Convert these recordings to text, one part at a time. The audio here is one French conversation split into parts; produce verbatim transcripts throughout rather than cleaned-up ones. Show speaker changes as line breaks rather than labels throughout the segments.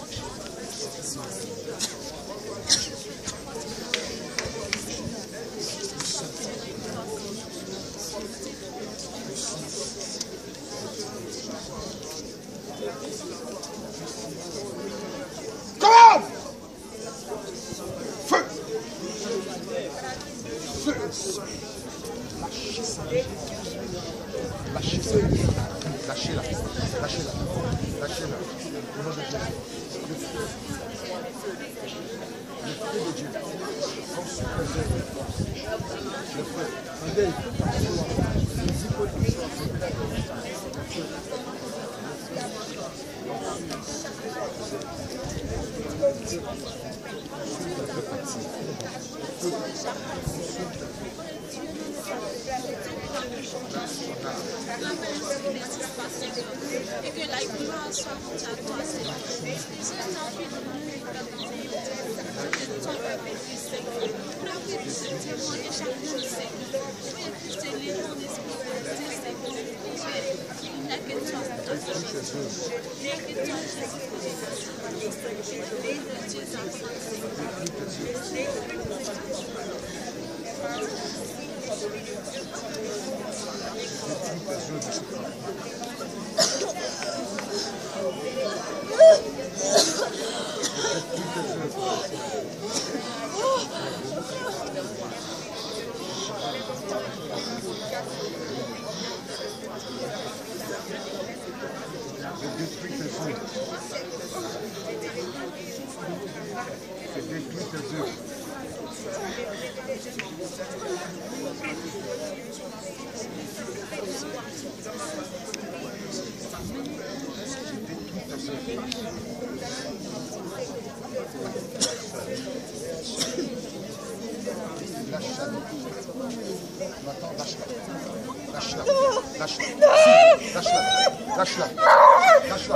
Commande! Feu! Feu! Lâchez ça. Lâchez ça. Lâchez-la. Lâchez-la. Lâchez-la. Au nom de Jésus. Le feu. Le feu de Dieu. Consume les œuvres. Le feu. Regardez, il faut t'asseoir. Les hypocrites sont
et que la gloire soit monte à toi, Seigneur. C'est un temps que nous ton peuple Christ, Seigneur. Nous avons pu se témoigner chaque jour, Seigneur. Nous avons pu se lire en esprit, Seigneur. Il n'y a que toi, il n'y a que toi,
Je détruis tes œuvres. Je détruis tes œuvres. Lâche-la. Maintenant, lâche-la. Lâche-la. Lâche-la. Lâche-la. Lâche-la. Lâche-la.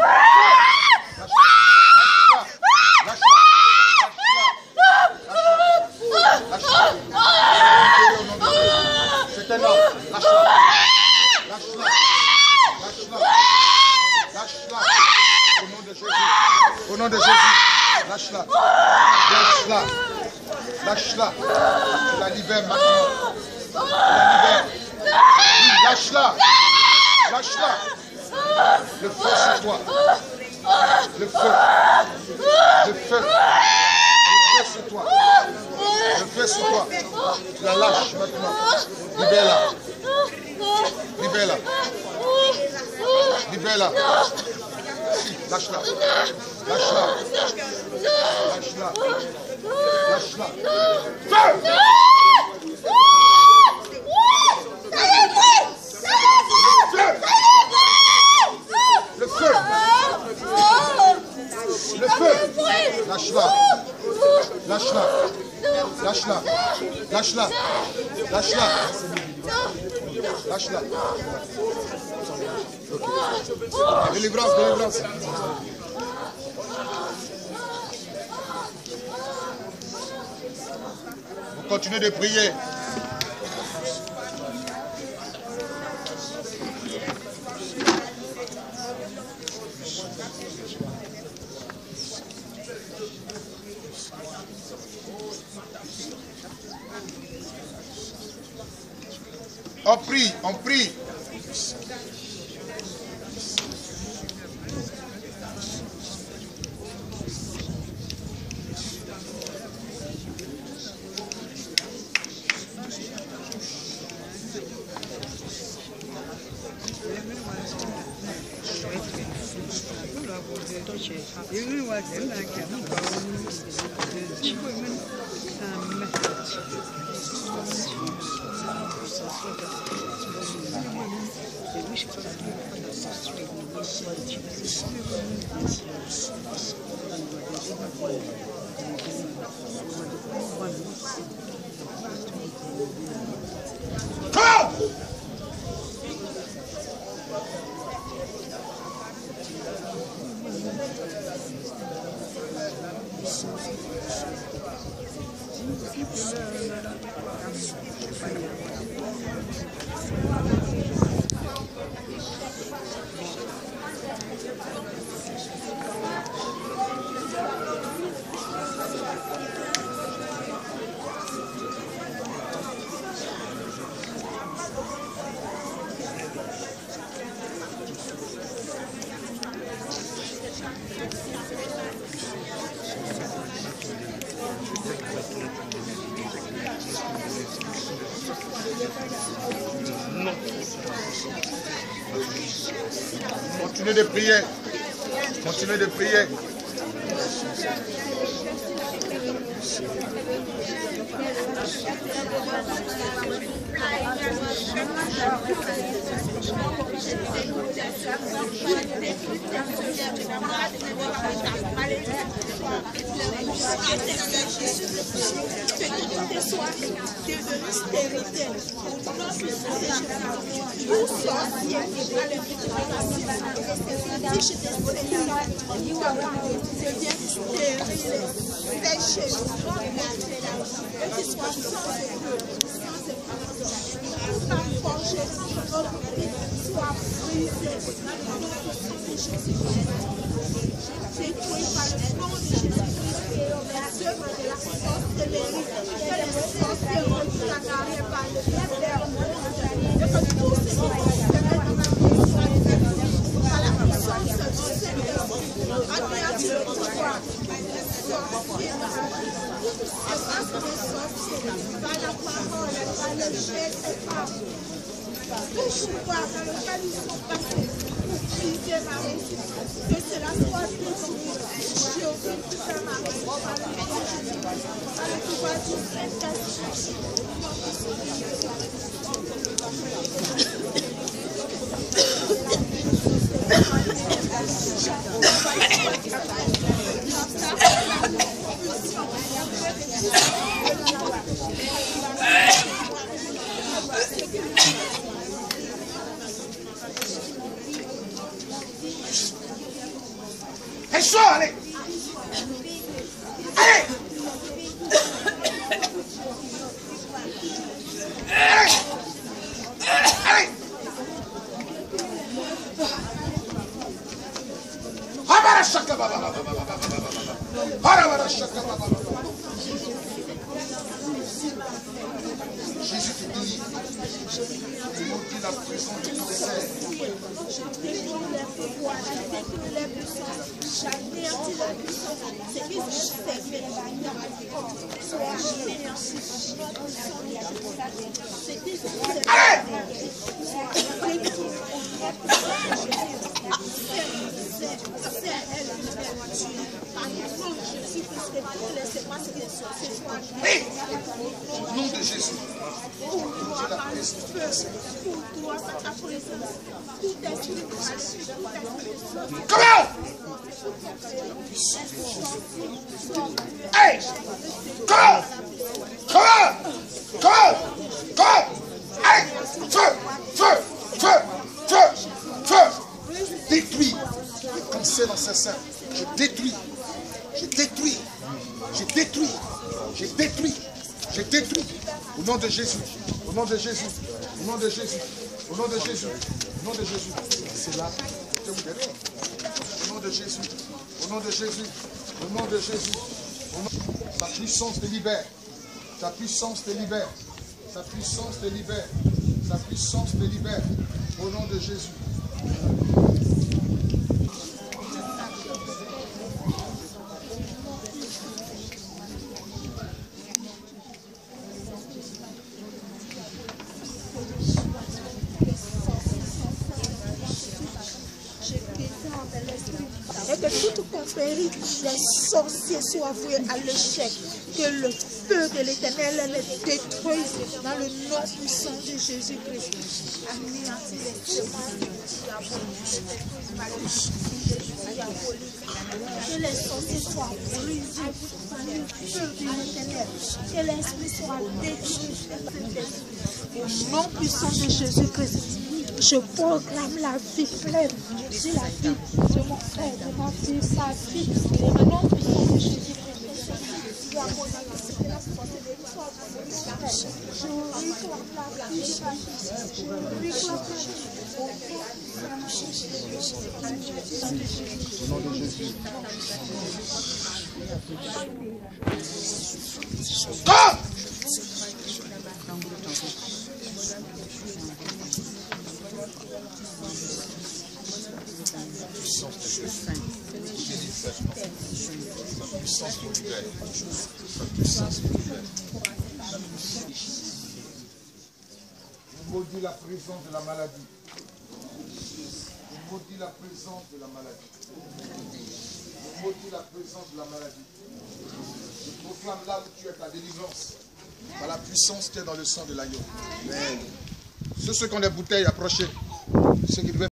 C'est un homme. Lâche-la. Lâche-la. Lâche-la. Lâche-la. Au nom de Jésus. Au nom de Jésus. Lâche-la. Lâche-la. Lâche-la. Tu la libères maintenant. Tu la libères. Lâche-la. Lâche-la. Le feu sur toi. Le feu. Le feu. Le feu sur toi. Le feu sur toi. Tu la lâches maintenant. Libère-la. Libère-la. Libère-la. Lâche-la. Lâche-la. Lâche-la. Lâche-la. Feu! Le feu! Le feu! Lâche-la! Lâche-la! Lâche-la! Lâche-la! Lâche-la! Lâche-la! Délivrance, délivrance! Vous continuez de prier. On prie, on prie. Continuez de prier. Continuez de prier.
Elle sort, allez. Allez. Allez. Allez. Habara shaka baba baba baba baba. Habara shaka baba baba. Jésus te dit, tu montes la prison du cancer. Oui. Au nom de Jésus. J'ai la présence. Comment? Hey! Comment? Comment? Comment? Comment? Hey! Feu! Feu! Feu! Feu! Feu! Détruis le cancer dans ses seins. Je détruis. Je détruis. Je détruis. Je détruis. Je détruis. Au nom de Jésus. Au nom de Jésus. Au nom de Jésus. Au nom de Jésus. Au nom de Jésus. C'est là que vous êtes. Au nom de Jésus. Au nom de Jésus. Au nom de Jésus. Au nom... Sa puissance te libère. Sa puissance te libère. Sa puissance te libère. Sa puissance te libère. Au nom de Jésus.
Et que toute confrérie des sorciers soit vouée à l'échec. Que le feu de l'Éternel les détruise dans le nom puissant de Jésus-Christ. Anéantir les semences diaboliques. Que les sorciers soient brisés par le feu de l'Éternel. Que l'esprit soit détruit. Au nom puissant de Jésus-Christ. Je proclame la vie pleine sur la vie de mon frère, de ma fille, sa vie. Au nom puissant de Jésus-Christ. Je réclame la vie. Je réclame
Au nom de Jésus.
Stop!
Puissance de Jésus. La puissance vous libère. La puissance vous libère. Vous maudit la prison de la maladie. Vous
maudis la présence de la maladie. Je maudis la présence de la maladie. Je proclame là où tu es ta délivrance. Par la puissance qui est dans le sang de l'agneau. Ceux qui ont des bouteilles, approchez. Ceux qui devaient